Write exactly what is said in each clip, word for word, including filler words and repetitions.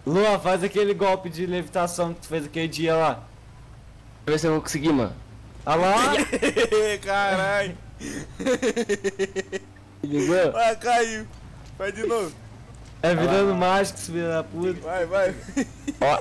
Luan, faz aquele golpe de levitação que tu fez aquele dia lá. Deixa eu ver se eu vou conseguir, mano. Olha lá. Caralho. Ligou? Vai, caiu. Vai de novo. É virando mágico, esse filho da puta. Vai, vai. Ó.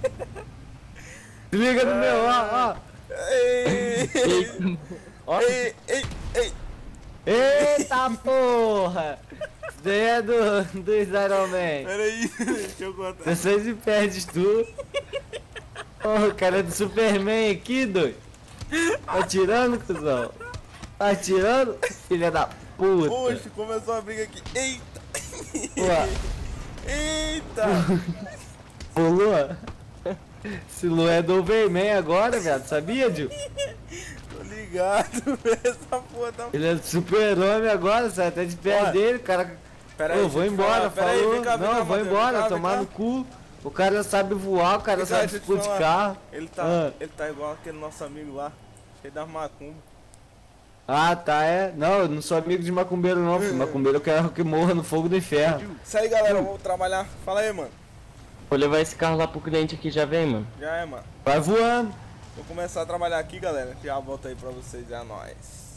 Se liga no meu, ó, ó. Ei, Ei. Ó. ei, ei, ei. Eita porra! Isso daí é do, dos Iron Man. Pera aí, deixa eu contar. Você se perde tu. Porra, o cara é do Superman aqui, doido. Tá tirando, cuzão? Tá tirando? Filha da puta. Oxe, começou a briga aqui. Eita. Ué. Eita. Ô, Luan. Esse Luan é do Overman agora, viado. Sabia, Gil? Tô ligado, essa porra tá... Ele é do Super-Homem agora, sai até de perto Ué. dele, cara. Pera Ô, aí, vou deixa eu te embora, falar. Pera aí, falou. vem cá, vem Não, cá, eu vou Matheus, embora, vem cá, vem tomar cá. no cu. O cara sabe voar, o cara Vem cá, sabe deixa eu te tipo de falar. carro. Ele tá, Ah. ele tá igual aquele nosso amigo lá, cheio das macumbas. Ah, tá, é. Não, eu não sou amigo de macumbeiro não, filho. Macumbeiro eu quero que morra no fogo do inferno. Isso aí, galera, vamos trabalhar. Fala aí, mano. Vou levar esse carro lá pro cliente aqui, já vem, mano. Já é, mano. Vai voando. Vou começar a trabalhar aqui, galera. Já volto aí pra vocês, é nóis.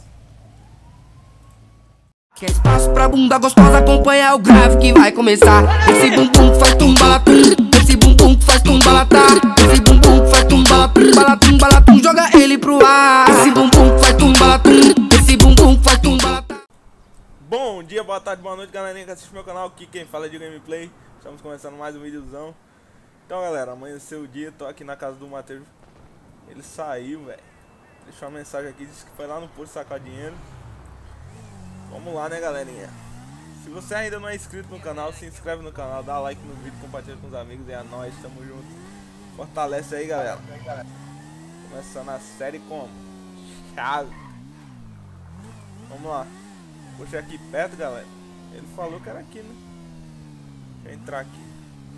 Quer espaço pra bunda gostosa, acompanha o grave que vai começar. Esse bumbum que faz tumbalatum, esse bumbum que faz tumbalatá, esse bumbum que faz tumbalatum, balatum, balatum, joga ele pro ar. Esse bumbum que faz tumbalatum, esse bumbum que faz tumbalatá. Bom dia, boa tarde, boa noite, galerinha que assiste meu canal. Aqui quem fala é de gameplay. Estamos começando mais um videozão. Então, galera, amanheceu o dia, tô aqui na casa do Matheus. Ele saiu, velho. Deixou uma mensagem aqui, disse que foi lá no posto sacar dinheiro. Vamos lá, né, galerinha? Se você ainda não é inscrito no canal, se inscreve no canal, dá like no vídeo, compartilha com os amigos e é nóis, tamo junto. Fortalece aí, galera. Começando a série como? Chave. Vamos lá. Puxa aqui perto, galera. Ele falou que era aqui, né? Deixa eu entrar aqui.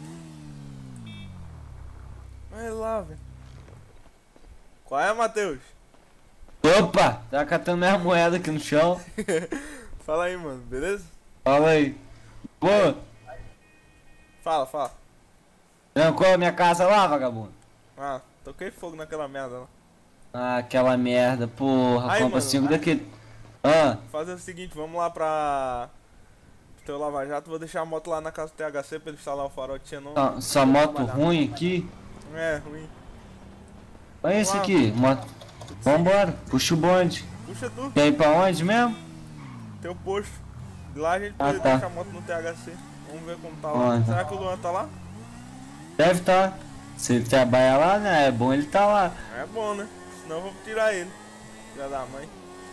Vai lá, velho. Qual é, Matheus? Opa, tá catando minha moeda aqui no chão. Fala aí, mano, beleza? Fala aí. Pô, Fala, fala. trancou a minha casa lá, vagabundo? Ah, toquei fogo naquela merda lá. Ah, aquela merda, porra. Aí, Compra mano. cinco daquele. Ah, Fazer o seguinte, vamos lá pra... pro teu Lava Jato, vou deixar a moto lá na casa do T H C pra ele instalar o farol de xenon. essa- essa moto ruim aqui. É, ruim. Olha esse Vamos aqui, moto. Vambora, puxa o bonde. Puxa tu, Quer ir pra onde mesmo? teu posto. De lá a gente Ah, pode tá. deixar a moto no T H C. Vamos ver como tá lá. Ah, tá. Será que o Luan tá lá? Deve tá. Se ele trabalha lá, né? É bom ele tá lá. É bom, né? Senão eu vou tirar ele. Filha da mãe.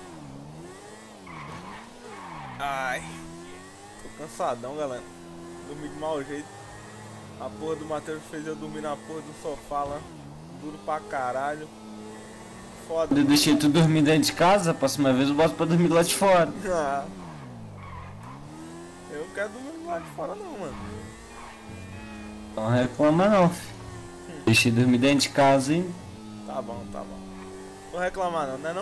Ai. Tô cansadão, galera. Dormi de mau jeito. A porra do Matheus fez eu dormir na porra do sofá lá. Duro pra caralho. Foda. Eu deixei tu dormir dentro de casa, a próxima vez eu boto pra dormir lá de fora. Ah. Eu não quero dormir lá de fora não, mano. Não reclama não, filho. Deixei dormir dentro de casa, hein? Tá bom, tá bom. Não vou reclamar não, né não?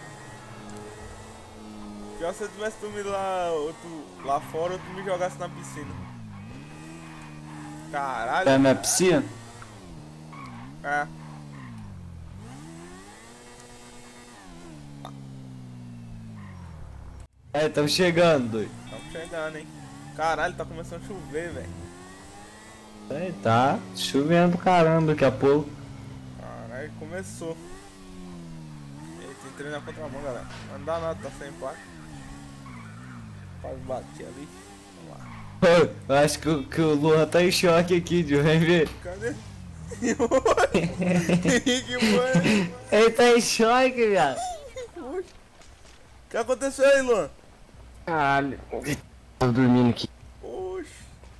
Pior se eu tivesse dormido lá, outro, lá fora, ou tu me jogasse na piscina. Caralho. É minha piscina? É. É, tamo chegando, doido. Estamos chegando, hein. Caralho, tá começando a chover, velho. É, tá chovendo pro caramba daqui a pouco. Caralho, começou. Eita, entrei na contramão, galera. Não dá nada, tá sem placa. Quase bati ali. Vamos lá. Eu acho que, o- que o Luan tá em choque aqui, Gil. Vem ver. Cadê? Que foi? Ele tá em choque, viado. O que aconteceu aí, Luan? Caralho. Tô dormindo aqui. Oxi.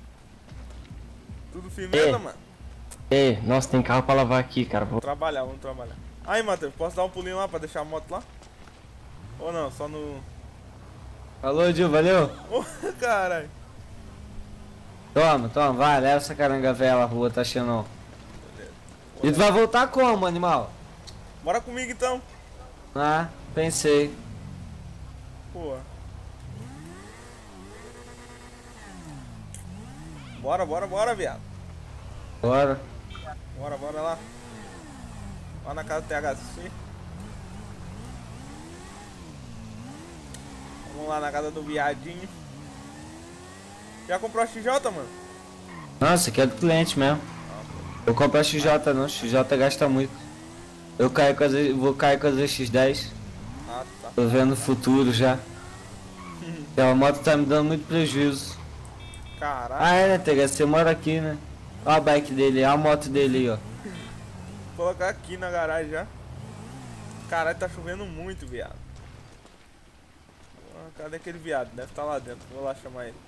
Tudo firmeza, É. mano? Ei, nossa, tem carro pra lavar aqui, cara. Vou... Vamos trabalhar, vamos trabalhar. Aí, Matheus, posso dar um pulinho lá pra deixar a moto lá? Ou não, só no... Falou, Gil, valeu. Ô, caralho. Toma, toma, vai, leva essa caranga velha lá, rua, tá xenon. E tu vai voltar como, animal? Bora comigo então. Ah, pensei. Pô. Bora, bora, bora, viado. Bora. Bora, bora lá. Lá na casa do T H C. Vamos lá na casa do viadinho. Já comprou a X J, mano? Nossa, aqui é do cliente mesmo. Eu compro a X J não, X J gasta muito. Eu caio com as, vou cair com as X dez. Ah, tá. Tô vendo o futuro já. Aquela moto tá me dando muito prejuízo. Caralho. Ah é, né, T H C? Você mora aqui, né? Olha a bike dele, olha a moto dele aí, ó. Vou colocar aqui na garagem já. Caralho, tá chovendo muito, viado. Ah, cadê aquele viado? Deve estar lá dentro. Vou lá chamar ele.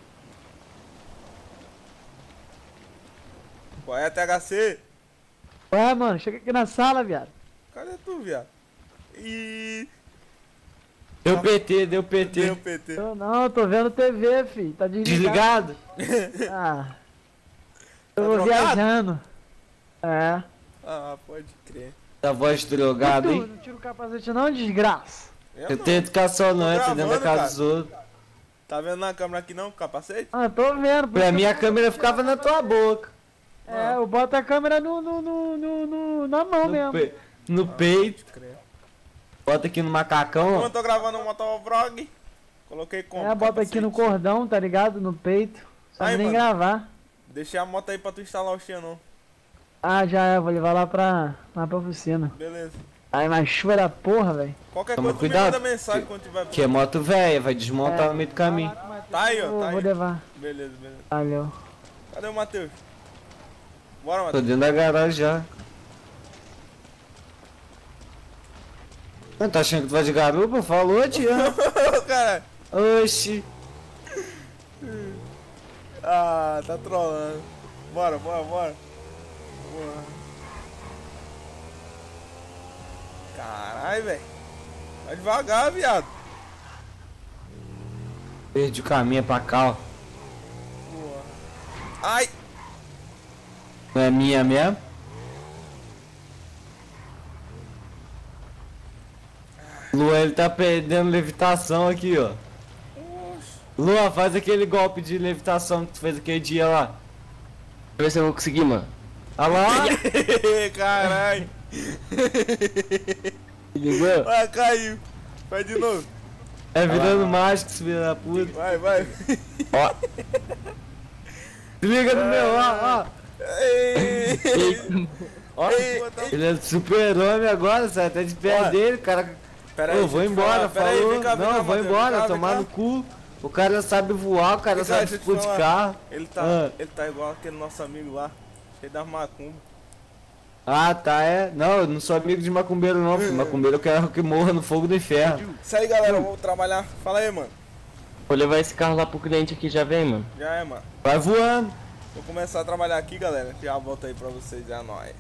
Qual é, T H C? Ué, mano, chega aqui na sala, viado. Cadê tu, viado? Ih, Deu P T, deu P T. deu P T. Eu não, tô vendo T V, fi. Tá desligado. Desligado? Ah. Tá Eu vou drogado? viajando. É. Ah, pode crer. Da voz drogada, Tu, hein? não tira o capacete não, desgraça. Eu Eu não. tenho educação não, Tô entra dentro da gravando, casa cara. dos outros. Tá vendo na câmera aqui não, o capacete? Ah, tô vendo. por Pra isso mim que a eu- câmera ficava na tua boca. É, eu boto a câmera no, no, no, no, no- na mão No, mesmo. pe- no peito. Pode crer. Bota aqui no macacão, Como eu ó. tô gravando um motovlog, coloquei como? É, bota aqui no capacete. cordão, tá ligado? No peito. Sabe Aí, nem mano. gravar. Deixei a moto aí pra tu instalar o Xenon. Ah, já é, vou levar lá pra, lá pra oficina. Beleza. Ai, mas chuva da porra, velho. Qualquer Toma coisa tu me cuidado, manda mensagem quando tiver. Que é moto velha, vai desmontar no meio do caminho. Tá aí, ó, Vou, tá vou aí. levar. Beleza, beleza. Valeu. Cadê o Matheus? Bora, Tô Matheus. dentro da garagem já. Não, tá achando que tu vai de garupa? Falou, Tião. Caralho. Oxi. Ah, tá trolando. Bora, bora, bora. Bora. Caralho, velho. Vai devagar, viado. Perdi o caminho pra cá, ó. Boa. Ai. Não é minha mesmo? Luan, ele tá perdendo levitação aqui, ó. Oxe. Luan, faz aquele golpe de levitação que tu fez aquele dia lá. Deixa eu ver se eu vou conseguir, mano. Olha lá. Caralho. Ligou? Vai, caiu. Vai de novo. É virando mágico, esse filho da puta. Vai, vai. Ó. Se liga no meu, ó, ó. Ei. Ó. Ei. Ele é super-homem agora, sai até de pé Olha. dele, cara. Pera Ô, aí, vou deixa eu te embora, falar. Pera aí, falou. vem cá, vem Não, cá, eu vou Matheus, embora, vem cá, tomar vem no cá. cu. O cara sabe voar, o cara Vem cá, sabe deixa eu te ficou de falar. carro. Ele tá, Ah. ele tá igual aquele nosso amigo lá, cheio das macumbas. Ah, tá, é. Não, eu não sou amigo de macumbeiro não, filho. Macumbeiro eu quero que morra no fogo do inferno. Isso aí, galera, eu vou trabalhar. Fala aí, mano. Vou levar esse carro lá pro cliente aqui, já vem, mano. Já é, mano. Vai voando. Vou começar a trabalhar aqui, galera. Já volto aí pra vocês, é nóis.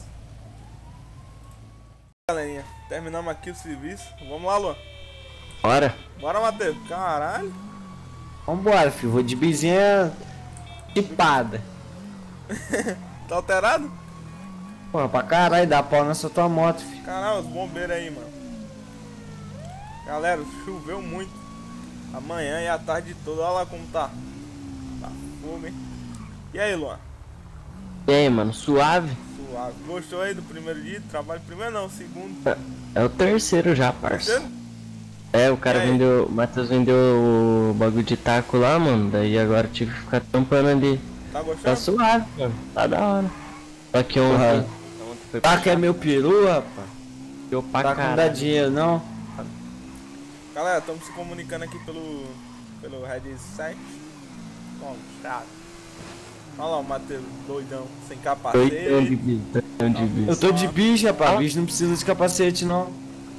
Galerinha, terminamos aqui o serviço. Vamos lá, Luan. Bora. Bora, Matheus. Caralho. Vambora, filho. Vou de bizinha tipada. Tá alterado? Pô, pra caralho, dá pau nessa tua moto, filho. Caralho, os bombeiros aí, mano. Galera, choveu muito. Amanhã e a tarde toda. Olha lá como tá. Tá fogo, hein? E aí, Luan? E aí, mano, suave? Suave. Gostou aí do primeiro dia de trabalho? Primeiro não, segundo. É o terceiro já, parça. Terceiro? É, o cara E aí? vendeu, o Matheus vendeu o bagulho de taco lá, mano. Daí agora tive que ficar tampando ali. Tá Tá gostando? suave, mano. Tá da hora. Só que Porra. ontem. Ontem foi Tá pra que é meu peru, rapaz. deu pra Tá com caralho. dá dinheiro, não? Galera, estamos se comunicando aqui pelo, pelo Red sete. Bom, chato. Olha lá o Matheus doidão, sem Doidão de capacete. bicho, doidão de bicho. Eu tô de bicho, rapaz. Bicho não precisa de capacete, não.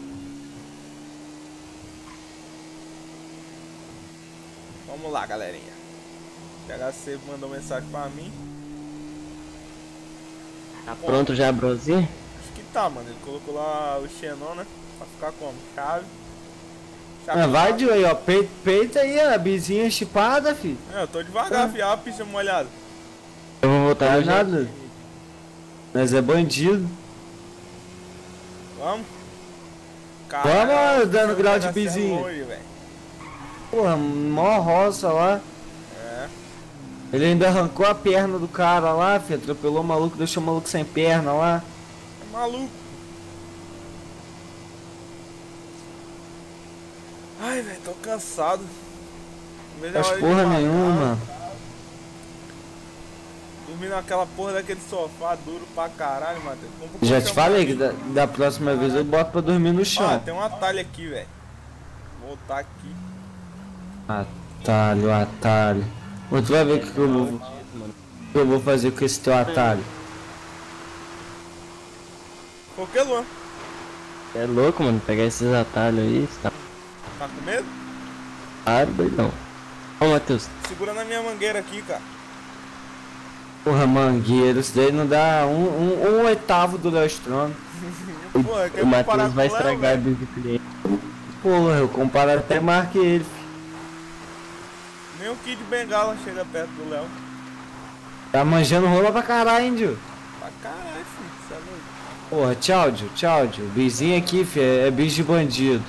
Vamos lá, galerinha. T H C mandou mensagem pra mim. Tá pronto já, brozinho? Acho que tá, mano. Ele colocou lá o Xenon, né? Pra ficar como? Chave. Chave Ah, vai de de aí, ó. Peita, peita aí, ó. A bizinha chipada, filho. É, eu tô devagar, fi. Olha a pista molhada. Eu vou voltar Tá no jeito. nada. Nós é bandido. Vamos? Vamos, dando o grau de T H C é pizinho. longe, velho. Porra, mó roça lá. É. Ele ainda arrancou a perna do cara lá, filho. Atropelou o maluco, deixou o maluco sem perna lá. É maluco. Ai, velho, tô cansado. Não vejo a Faz hora de porra matar. nenhuma. Dormir naquela porra daquele sofá duro pra caralho, Matheus. Como que eu Já vou te chamar falei aqui? que da, da próxima vez eu boto pra dormir no Ó, chão. tem um atalho aqui, velho. Vou voltar aqui. Atalho, atalho. Ô, tu vai ver o que, que eu vou. O que eu vou fazer com esse teu atalho. Por que, Luan? É louco, mano, pegar esses atalhos aí, você tá Tá com medo? claro, doidão. Ó, Matheus, Segura na minha mangueira aqui, cara. Porra, mangueiro, isso daí não dá um, um, um oitavo do Léo Strong. Porra, quer o comparar Matheus com vai o Léo, estragar a velho? bico do cliente. Porra, eu comparo até mais que ele. Nem o Kid Bengala chega perto do Léo. Tá manjando rola pra caralho, índio. Pra caralho, filho. Cê é louco. Porra, tchau, Dio, tchau, Dio. Bizinho aqui, fi, é, é bicho de bandido.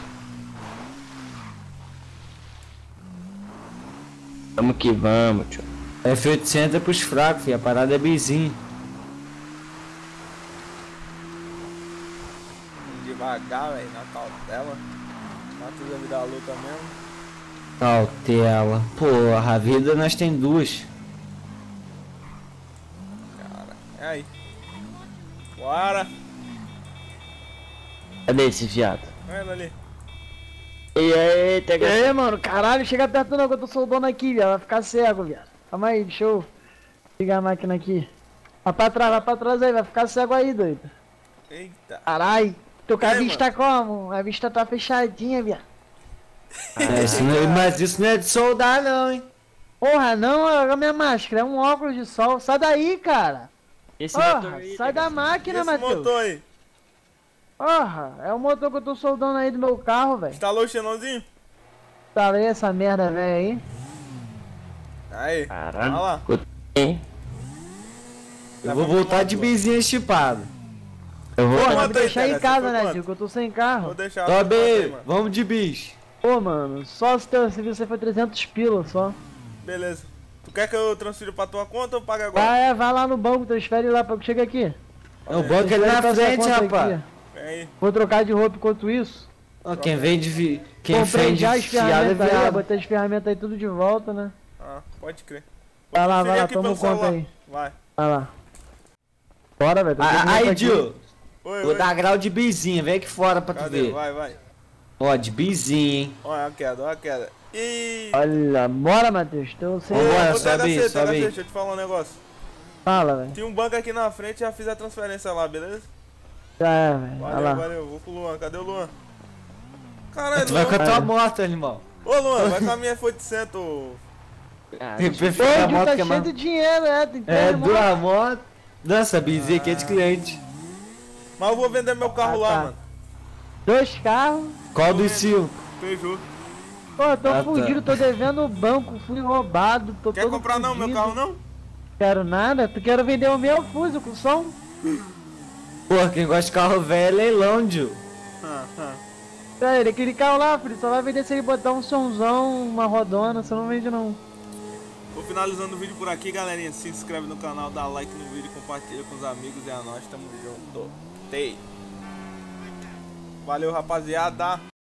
Vamos que vamos, tio. F oitocentos é pros fracos, fi, a parada é bizinho. Devagar, velho, na cautela. Matheus vai virar a luta mesmo. Cautela. Porra, a vida nós tem duas. Cara, é aí. Bora. Cadê esse viado? Olha ele ali. E aí, E pega aí, mano, caralho, chega perto não, que eu tô soldando aqui, viado. Vai ficar cego, viado. Calma aí, deixa eu ligar a máquina aqui. Vai pra trás, vai pra trás aí, vai ficar cego aí, doido. Eita. Caralho, tô com a E aí, vista como? A vista tá fechadinha, viado. É, isso não é- mas isso não é de soldar, não, hein? Porra, não, é a minha máscara, é um óculos de sol. Sai daí, cara. esse motor Porra, aí, sai da pega- E máquina, esse Matheus. motor aí? Porra, é o motor que eu tô soldando aí do meu carro, velho. Instalou o xenonzinho? Instalei essa merda, velho, aí. Aí. Caralho. Olha lá. Hein? Eu vou voltar de bizinho estipado. Eu vou. Porra, Quanto vai aí, me deixar cara? em Você casa, foi né, quanto? tio, que eu tô sem Vou carro. deixar. Tá aí, bem, mano. vamos de bicho. Pô, mano, só se teu serviço aí foi trezentos pila só. Beleza. Tu quer que eu transfira pra tua conta ou paga agora? Vai, é, vai lá no banco, transfere lá pra que chega aqui. É o banco ali na Transfere pra sua frente, conta rapaz. aqui. Vem aí. Vou trocar de roupa enquanto isso. Ó, quem vende vi... quem Comprei vende já as fiado é ferramentas aí, ó, viado. botei as ferramentas aí tudo de volta, né? Ah, pode crer. Vai lá, transferir vai lá, aqui toma pelo conta celular. aí. Vai. Vai lá. Bora, velho. tô Ah, terminando Aí, aqui. Dio, Oi, vou oi. dar grau de bizinho, vem aqui fora pra tu Cadê? ver. Vai, vai. Ó, de bizinho, hein. Olha a queda, olha a queda. Ih! Olha, bora, Matheus. Tô sem... Vambora. Ô, sobe aí, T H C, sobe aí. deixa eu te falar um negócio. Fala, velho. Tinha um banco aqui na frente, já fiz a transferência lá, beleza? Já é, velho. Vai Valeu, lá. valeu. Vou pro Luan. Cadê o Luan? Caralho, Tu vai com a Luan. tua moto, animal. Ô, Luan, vai com a minha F oitocentos. Ah, Tem deixa- perfil Ô, da o Dio moto tá que é cheio mais... de dinheiro, é. Tem É, três motos. duas motos. Nossa, bizinho aqui é de cliente. Mas eu vou vender meu carro Ah, lá, tá. mano. Dois carros. Qual dos cinco? Peugeot. Pô, eu tô Ah, tá. fudido, tô devendo o banco, fui roubado, tô Quer todo comprar não, meu fudido. carro não? Quero nada, tu quero vender o meu fuso com som? Pô, quem gosta de carro velho é leilão, Dio. Ah, ah. Sério, aquele carro lá, filho, só vai vender se ele botar um somzão, uma rodona, você não vende não. Vou finalizando o vídeo por aqui, galerinha. Se inscreve no canal, dá like no vídeo, compartilha com os amigos e a nós. Tamo junto. Tei. Valeu, rapaziada.